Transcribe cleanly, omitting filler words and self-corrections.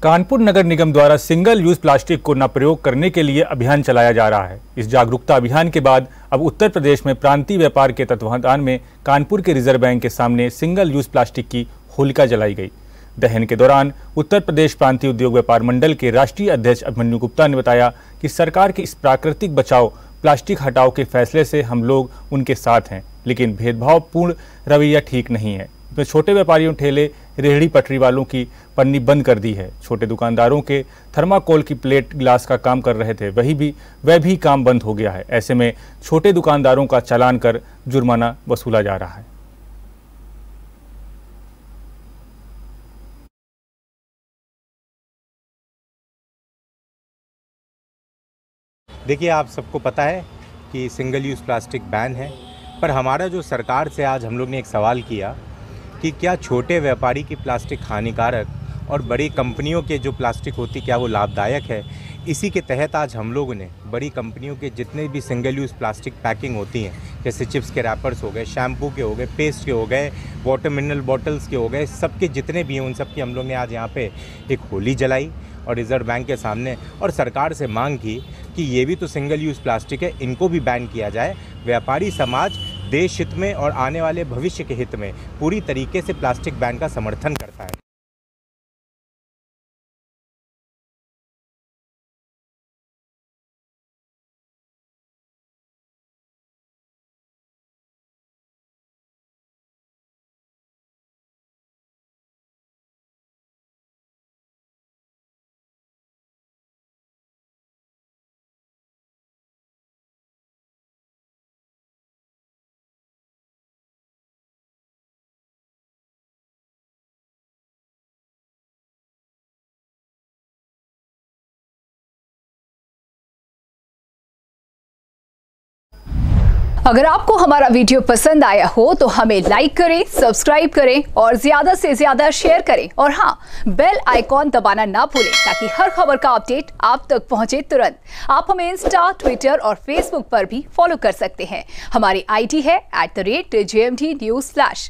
कानपुर नगर निगम द्वारा single use plastic को न प्रयोग करने के लिए अभियान चलाया जा रहा है। इस जागरूकता अभियान के बाद अब उत्तर प्रदेश में प्रांतीय व्यापार के तत्वावधान में कानपुर के रिजर्व बैंक के सामने सिंगल यूज प्लास्टिक की होलिका जलाई गई। दहन के दौरान उत्तर प्रदेश प्रांतीय उद्योग व्यापार मंडल के राष्ट्रीय अध्यक्ष अभिमन्यु गुप्ता ने बताया कि सरकार के इस प्राकृतिक बचाओ प्लास्टिक हटाओ के फैसले से हम लोग उनके साथ हैं, लेकिन भेदभावपूर्ण रवैया ठीक नहीं है। इसमें छोटे व्यापारियों, ठेले, रेहड़ी पटरी वालों की पन्नी बंद कर दी है। छोटे दुकानदारों के थर्माकोल की प्लेट ग्लास का काम कर रहे थे, वह भी काम बंद हो गया है। ऐसे में छोटे दुकानदारों का चालान कर जुर्माना वसूला जा रहा है। देखिए, आप सबको पता है कि सिंगल यूज़ प्लास्टिक बैन है, पर हमारा जो सरकार से आज हम लोग ने एक सवाल किया कि क्या छोटे व्यापारी की प्लास्टिक हानिकारक और बड़ी कंपनियों के जो प्लास्टिक होती क्या वो लाभदायक है। इसी के तहत आज हम लोगों ने बड़ी कंपनियों के जितने भी सिंगल यूज़ प्लास्टिक पैकिंग होती हैं, जैसे चिप्स के रैपर्स हो गए, शैम्पू के हो गए, पेस्ट के हो गए, वाटर मिनरल बॉटल्स के हो गए, सबके जितने भी हैं उन सब की हम लोग ने आज यहाँ पे एक होली जलाई और रिजर्व बैंक के सामने और सरकार से मांग की कि ये भी तो सिंगल यूज़ प्लास्टिक है, इनको भी बैन किया जाए। व्यापारी समाज देश हित में और आने वाले भविष्य के हित में पूरी तरीके से प्लास्टिक बैन का समर्थन करता है। अगर आपको हमारा वीडियो पसंद आया हो तो हमें लाइक करें, सब्सक्राइब करें और ज्यादा से ज्यादा शेयर करें। और हाँ, बेल आइकॉन दबाना ना भूलें ताकि हर खबर का अपडेट आप तक पहुंचे तुरंत। आप हमें इंस्टा, ट्विटर और फेसबुक पर भी फॉलो कर सकते हैं। हमारी आईडी है @JMT News Flash।